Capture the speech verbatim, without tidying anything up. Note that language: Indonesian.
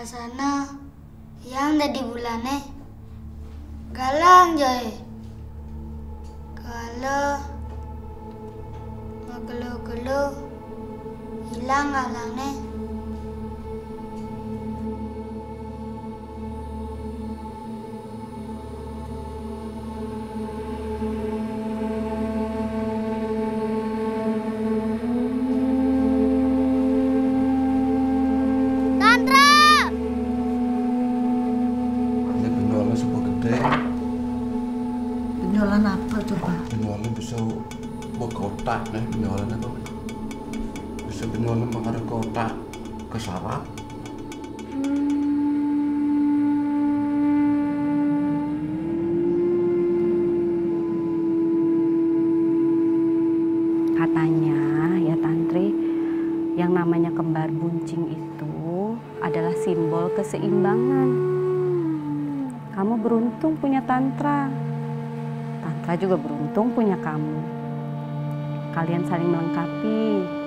Biasana yang dari bulane galang jae. Kalau ngegelo-gelo hilang galangnya. Penjualan apa coba? Penjualan bisa berkotak nih penjualan itu. Bisa penjualan mengarah kotak ke sarap. Katanya ya Tantri, yang namanya kembar buncing itu adalah simbol keseimbangan. Kamu beruntung punya Tantra. Tantra juga beruntung punya kamu. Kalian saling melengkapi.